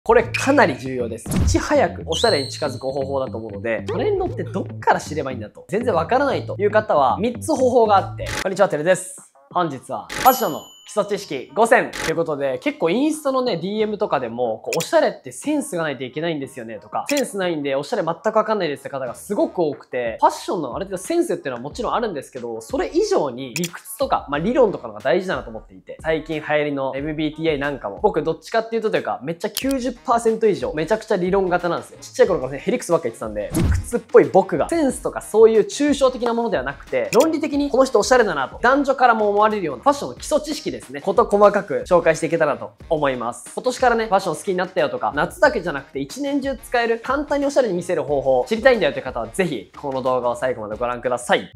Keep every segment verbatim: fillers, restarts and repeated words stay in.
これかなり重要です。いち早くおしゃれに近づく方法だと思うので、トレンドってどっから知ればいいんだと、全然わからないという方はみっつ方法があって、こんにちは、てるです。本日はファッションの基礎知識ごせんということで、結構インスタのね、ディーエム とかでも、こうおしゃれってセンスがないといけないんですよねとか、センスないんでおしゃれ全くわかんないですって方がすごく多くて、ファッションのある程度センスっていうのはもちろんあるんですけど、それ以上に理屈とか、まあ理論とかのが大事だなと思っていて、最近流行りの エムビーティーアイ なんかも、僕どっちかっていうとというか、めっちゃ きゅうじゅっパーセント 以上、めちゃくちゃ理論型なんですよ。ちっちゃい頃からね、ヘリクスばっか言ってたんで、理屈っぽい僕が、センスとかそういう抽象的なものではなくて、論理的にこの人おしゃれだなと、男女からも思われるようなファッションの基礎知識ですね。こと細かく紹介していけたらと思います。今年からね、ファッション好きになったよとか、夏だけじゃなくて一年中使える簡単におしゃれに見せる方法を知りたいんだよという方はぜひ、この動画を最後までご覧ください。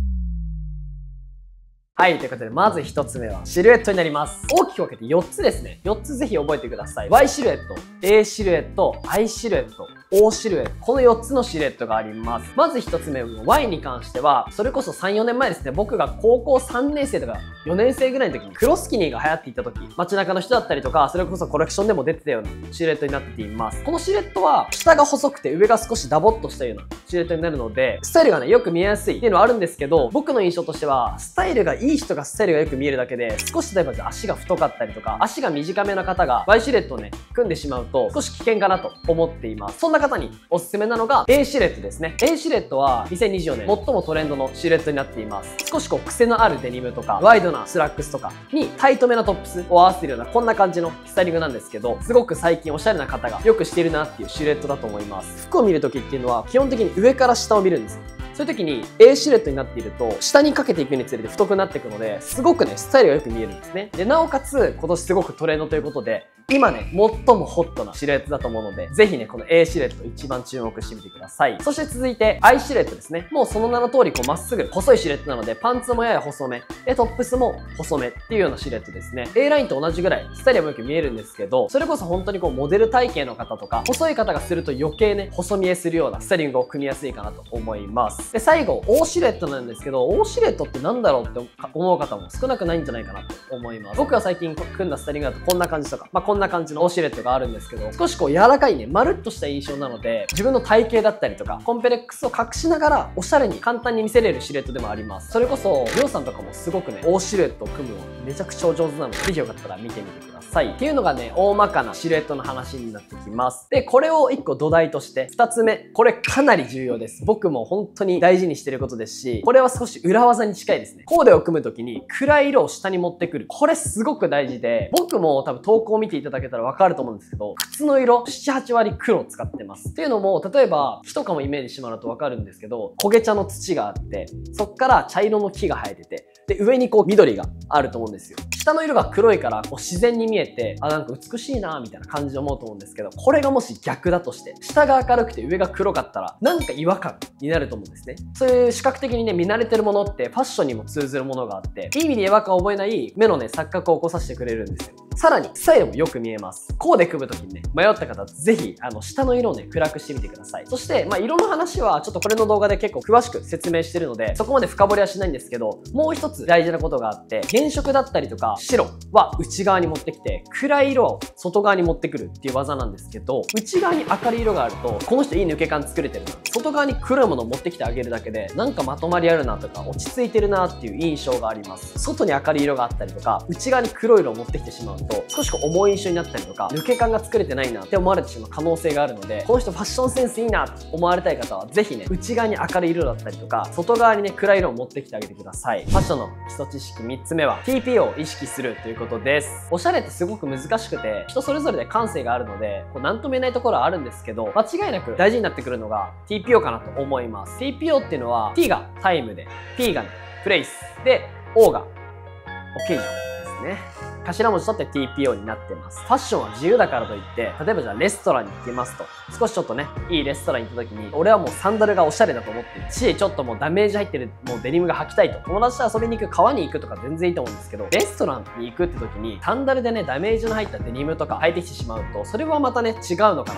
はい、ということで、まず一つ目は、シルエットになります。大きく分けてよっつですね。よっつぜひ覚えてください。ワイ シルエット、エー シルエット、アイ シルエット、オー シルエット。このよっつのシルエットがあります。まずひとつめの ワイ に関しては、それこそさん、よねんまえですね、僕が高校さんねん生とかよねん生ぐらいの時に黒スキニーが流行っていた時、街中の人だったりとか、それこそコレクションでも出てたようなシルエットになっています。このシルエットは、下が細くて上が少しダボっとしたようなシルエットになるので、スタイルがね、よく見えやすいっていうのはあるんですけど、僕の印象としては、スタイルがいい人がスタイルがよく見えるだけで、少し例えば足が太かったりとか、足が短めな方が ワイ シルエットをね、組んでしまうと、少し危険かなと思っています。そんな方におすすめなのが エー シルエットですね。エー シルエットはにせんにじゅうよねん最もトレンドのシルエットになっています。少しこう癖のあるデニムとか、ワイドなスラックスとかにタイトめなトップスを合わせているようなこんな感じのスタイリングなんですけど、すごく最近おしゃれな方がよくしているなっていうシルエットだと思います。服を見るときっていうのは基本的に上から下を見るんです。そういう時に エー シルエットになっていると、下にかけていくにつれて太くなっていくので、すごくね、スタイルがよく見えるんですね。で、なおかつ、今年すごくトレンドということで、今ね、最もホットなシルエットだと思うので、ぜひね、この エー シルエット一番注目してみてください。そして続いて、アイ シルエットですね。もうその名の通り、こう、まっすぐ、細いシルエットなので、パンツもやや細め、で、トップスも細めっていうようなシルエットですね。A ラインと同じぐらい、スタイルもよく見えるんですけど、それこそ本当にこう、モデル体型の方とか、細い方がすると余計ね、細見えするようなスタイリングを組みやすいかなと思います。で、最後、O シルエットなんですけど、O シルエットってなんだろうって思う方も少なくないんじゃないかなと思います。僕が最近組んだスタイリングだとこんな感じとか、まあ、こんな感じの O シルエットがあるんですけど、少しこう柔らかいね、まるっとした印象なので、自分の体型だったりとか、コンプレックスを隠しながら、おしゃれに簡単に見せれるシルエットでもあります。それこそ、りょうさんとかもすごくね、O シルエットを組むのめちゃくちゃお上手なので、ぜひよかったら見てみてください。っていうのがね、大まかなシルエットの話になってきます。で、これをいっこ土台として、ふたつめ、これかなり重要です。僕も本当に大事にしてることですし、これは少し裏技に近いですね。コーデを組むときに暗い色を下に持ってくる。これすごく大事で、僕も多分投稿を見ていただけたらわかると思うんですけど、靴の色なな、はち割黒を使ってます。っていうのも、例えば木とかもイメージしてもらうとわかるんですけど、焦げ茶の土があって、そっから茶色の木が生えてて、で、上にこう緑があると思うんですよ。下の色が黒いからこう自然に見えて、あ、なんか美しいなみたいな感じで思うと思うんですけど、これがもし逆だとして、下が明るくて上が黒かったら、なんか違和感になると思うんですね。そういう視覚的にね、見慣れてるものってファッションにも通ずるものがあって、いい意味で違和感を覚えない目のね、錯覚を起こさせてくれるんですよ。さらに、スタイルもよく見えます。コーデ組むときにね、迷った方、ぜひ、あの、下の色をね、暗くしてみてください。そして、まあ、色の話は、ちょっとこれの動画で結構詳しく説明してるので、そこまで深掘りはしないんですけど、もう一つ大事なことがあって、原色だったりとか、白は内側に持ってきて、暗い色を外側に持ってくるっていう技なんですけど、内側に明るい色があると、この人いい抜け感作れてるな。外側に黒いものを持ってきてあげるだけで、なんかまとまりあるなとか、落ち着いてるなっていう印象があります。外に明るい色があったりとか、内側に黒い色を持ってきてしまうと、少しこう重い印象になったりとか、抜け感が作れてないなって思われてしまう可能性があるので、この人ファッションセンスいいなって思われたい方は、ぜひね、内側に明るい色だったりとか、外側にね、暗い色を持ってきてあげてください。ファッションの基礎知識みっつめは、ティーピーオー を意識するということです。おしゃれってすごく難しくて、人それぞれで感性があるので、こうなんとも言えないところはあるんですけど、間違いなく大事になってくるのが ティーピーオー かなと思います。ティーピーオー っていうのは、T がタイムで、P がね、プレイスで、O がオケージョンですね。頭文字取って ティーピーオー になってます。ファッションは自由だからといって、例えばじゃあレストランに行きますと、少しちょっとね、いいレストランに行った時に、俺はもうサンダルがおしゃれだと思ってるし、ちょっともうダメージ入ってる、もうデニムが履きたいと。友達と遊びに行く、川に行くとか全然いいと思うんですけど、レストランに行くって時に、サンダルでね、ダメージの入ったデニムとか履いてきてしまうと、それはまたね、違うのかなと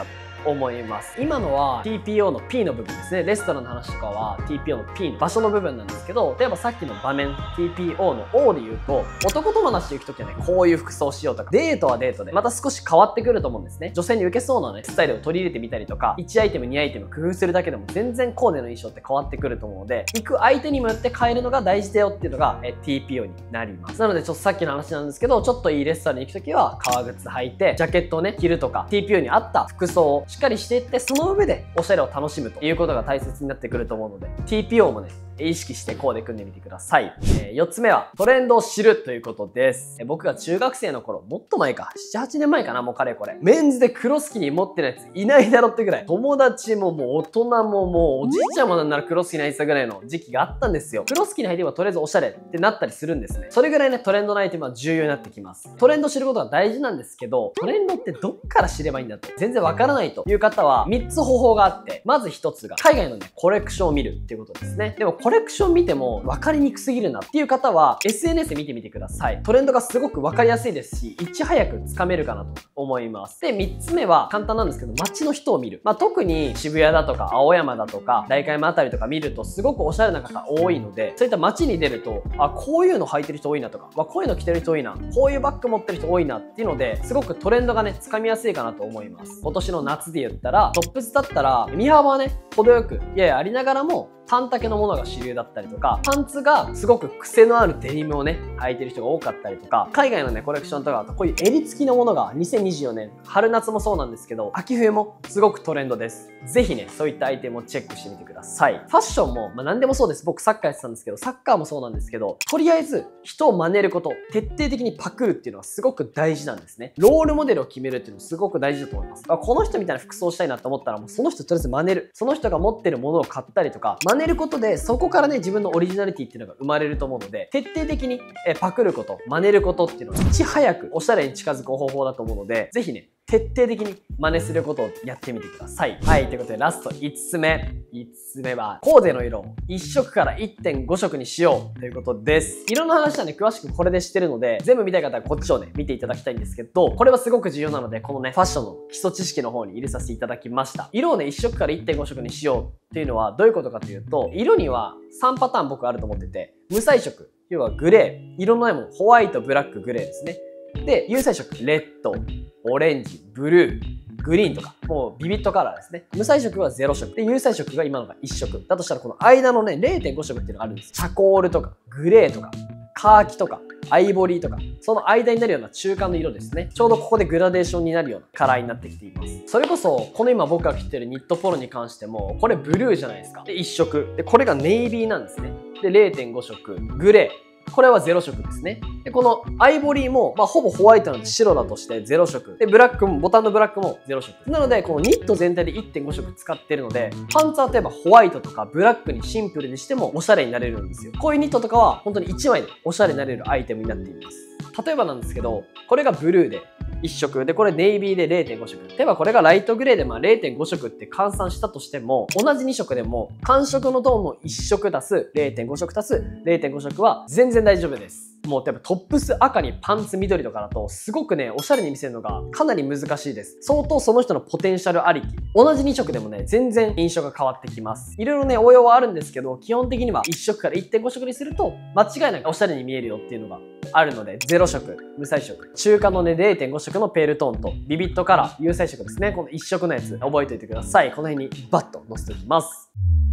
思います。今のは ティーピーオー の P の部分ですね。レストランの話とかは ティーピーオー の P の場所の部分なんですけど、例えばさっきの場面 ティーピーオー の O で言うと、男友達と行くときはね、こういう服装しようとか、デートはデートでまた少し変わってくると思うんですね。女性に受けそうなね、スタイルを取り入れてみたりとか、いちアイテムにアイテム工夫するだけでも全然コーデの印象って変わってくると思うので、行く相手にもよって変えるのが大事だよっていうのがえ ティーピーオー になります。なのでちょっとさっきの話なんですけど、ちょっといいレストランに行くときは革靴履いて、ジャケットをね、着るとか、ティーピーオー に合った服装をしっかりしていって、その上でおしゃれを楽しむということが大切になってくると思うので、ティーピーオー もね、意識してコーデ組んでみてください。えー、よっつめはトレンドを知るということです。えー、僕が中学生の頃、もっと前か、なな、はちねんまえかな、もうかれこれ。メンズで黒スキニー持ってるやついないだろってぐらい。友達ももう大人ももうおじいちゃんもなんなら黒スキニー履いてたぐらいの時期があったんですよ。黒スキニー履いてればとりあえずおしゃれってなったりするんですね。それぐらいね、トレンドのアイテムは重要になってきます。トレンド知ることが大事なんですけど、トレンドってどっから知ればいいんだと全然わからないという方はみっつ方法があって、まずひとつが海外のね、コレクションを見るっていうことですね。でもコレクション見ても分かりにくすぎるなっていう方は エスエヌエス で見てみてください。トレンドがすごく分かりやすいですし、いち早くつかめるかなと思います。で、みっつめは簡単なんですけど、街の人を見る。まあ、特に渋谷だとか青山だとか代官山あたりとか見るとすごくおしゃれな方多いので、そういった街に出ると、あ、こういうの履いてる人多いなとか、こういうの着てる人多いな、こういうバッグ持ってる人多いなっていうので、すごくトレンドがね、つかみやすいかなと思います。今年の夏で言ったら、トップスだったら、身幅はね、程よく、いやいやありながらも、短丈のものが主流だったりとか、パンツがすごく癖のあるデニムをね、履いてる人が多かったりとか、海外のね、コレクションとかだとこういう襟付きのものがにせんにじゅうよねん、春夏もそうなんですけど、秋冬もすごくトレンドです。ぜひね、そういったアイテムをチェックしてみてください。ファッションも、まあ何でもそうです。僕サッカーやってたんですけど、サッカーもそうなんですけど、とりあえず人を真似ること、徹底的にパクるっていうのはすごく大事なんですね。ロールモデルを決めるっていうのもすごく大事だと思います。この人みたいな服装したいなと思ったら、もうその人とりあえず真似る。その人が持ってるものを買ったりとか、真似ることで、そこからね、自分のオリジナリティっていうのが生まれると思うので、徹底的にえパクること、真似ることっていうのは、いち早くおしゃれに近づく方法だと思うので、ぜひね、徹底的に真似することをやってみてください。はい、ということでラストいつつめ。いつつめは、コーデの色をいっ色から いってんご 色にしようということです。色の話はね、詳しくこれでしてるので、全部見たい方はこっちをね、見ていただきたいんですけど、これはすごく重要なので、このね、ファッションの基礎知識の方に入れさせていただきました。色をね、いっ色から いってんご 色にしようっていうのはどういうことかというと、色にはさんパターン僕あると思ってて、無彩色、要はグレー、色のないもの、ホワイト、ブラック、グレーですね。で、有彩色、レッド、オレンジ、ブルー、グリーンとか、もうビビットカラーですね。無彩色はゼロ色。で、有彩色が今のがいっ色。だとしたらこの間のね、れいてんご 色っていうのがあるんです。チャコールとか、グレーとか、カーキとか、アイボリーとか、その間になるような中間の色ですね。ちょうどここでグラデーションになるようなカラーになってきています。それこそ、この今僕が着てるニットポロに関しても、これブルーじゃないですか。で、いっ色。で、これがネイビーなんですね。で、れいてんご 色。グレー。これはゼロ色ですね。で、このアイボリーも、まあ、ほぼホワイトなんで白だとしてゼロ色。で、ブラックも、ボタンのブラックもゼロ色。なので、このニット全体で いってんご 色使ってるので、パンツは例えばホワイトとかブラックにシンプルにしてもおしゃれになれるんですよ。こういうニットとかは本当にいちまいでおしゃれになれるアイテムになっています。例えばなんですけど、これがブルーでいっ色。で、これネイビーで れいてんご 色。例えばこれがライトグレーでまあ れいてんご 色って換算したとしても、同じに色でも、寒色のトーンのいっ色足す れいてんご 色足す れいてんご 色は全然大丈夫です。もう例えばトップス赤にパンツ緑とかだとすごくね、おしゃれに見せるのがかなり難しいです。相当その人のポテンシャルありき。同じに色でもね、全然印象が変わってきます。いろいろね、応用はあるんですけど、基本的にはいっ色から いってんご 色にすると、間違いなくおしゃれに見えるよっていうのがあるので、ゼロ色、無彩色、中間のね、れいてんご 色のペールトーンと、ビビットカラー、有彩色ですね。このいっ色のやつ、覚えておいてください。この辺にバッと載せておきます。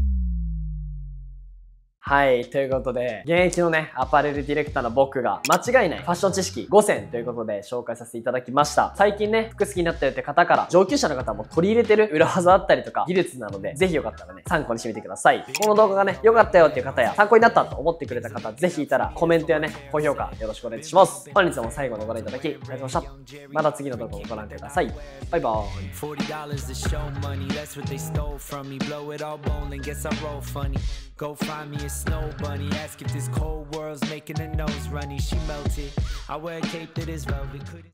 はい。ということで、現役のね、アパレルディレクターの僕が間違いないファッション知識ごせんということで紹介させていただきました。最近ね、服好きになったよって方から、上級者の方も取り入れてる裏技だったりとか技術なので、ぜひよかったらね、参考にしてみてください。この動画がね、良かったよっていう方や、参考になったと思ってくれた方、ぜひいたらコメントやね、高評価よろしくお願いします。本日も最後までご覧いただき、ありがとうございました。また次の動画もご覧ください。バイバーイ。Go find me a snow bunny, ask if this cold world's making her nose runny. She melted. I wear a cape that is velvet.